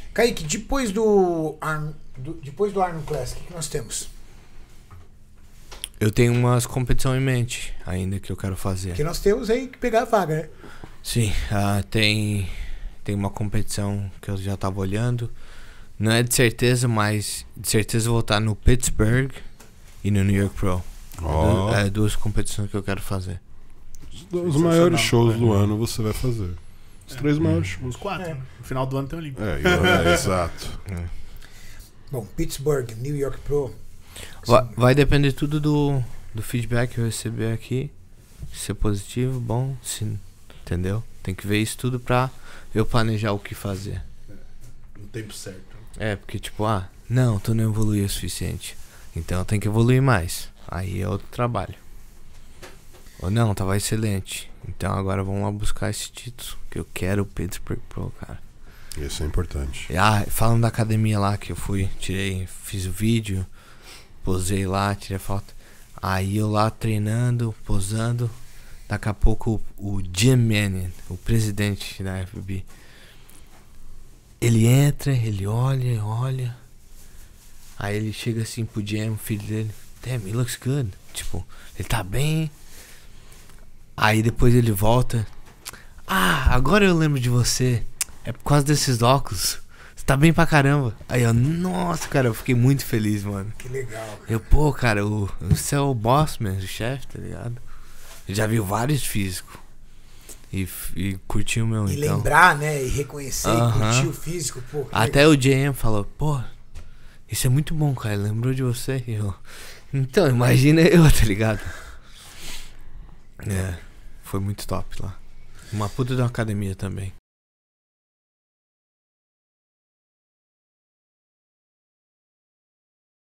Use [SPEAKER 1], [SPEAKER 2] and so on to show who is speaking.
[SPEAKER 1] Kaique, depois do Arnold Classic, o que nós temos?
[SPEAKER 2] Eu tenho umas competições em mente ainda que eu quero fazer.
[SPEAKER 1] Que nós temos aí que pegar a vaga, né?
[SPEAKER 2] Sim, tem uma competição que eu já tava olhando. Não é de certeza, mas de certeza eu vou estar no Pittsburgh e no New York Pro. É duas competições que eu quero fazer.
[SPEAKER 3] Os maiores shows do ano você vai fazer. Os 3 maiores shows.
[SPEAKER 4] Os 4. No final do ano tem o Olímpico.
[SPEAKER 3] Exato.
[SPEAKER 1] Bom, Pittsburgh, New York Pro.
[SPEAKER 2] Vai depender tudo do feedback que eu receber aqui. Se é positivo, bom, se, entendeu? Tem que ver isso tudo pra eu planejar o que fazer.
[SPEAKER 4] No tempo certo.
[SPEAKER 2] Porque tipo, não, tu não evoluiu o suficiente. Então eu tenho que evoluir mais. Aí é outro trabalho. Ou não, tava excelente. Então agora vamos lá buscar esse título. Que eu quero o Pittsburgh Pro, cara.
[SPEAKER 3] Isso é importante.
[SPEAKER 2] Falando da academia lá que eu fui, fiz o vídeo, posei lá, tirei foto. Aí eu lá treinando, posando. Daqui a pouco o Jim Manning, o presidente da FB, ele entra, ele olha. Aí ele chega assim pro Jim, o filho dele. Damn, he looks good. Tipo, ele tá bem. Aí depois ele volta. Agora eu lembro de você. É por causa desses óculos. Você tá bem pra caramba. Aí eu, nossa, cara, eu fiquei muito feliz, mano.
[SPEAKER 1] Que legal. Cara.
[SPEAKER 2] Eu, pô, cara, você é o boss, man, o chefe, tá ligado? Eu já vi vários físicos. E curti o meu,
[SPEAKER 1] e
[SPEAKER 2] então.
[SPEAKER 1] Lembrar, né? E reconhecer, e curtir o físico, pô.
[SPEAKER 2] Até legal. O JM falou, pô, isso é muito bom, cara. Lembrou de você. E eu, então, imagina eu, tá ligado? Foi muito top lá. Uma puta de uma academia também.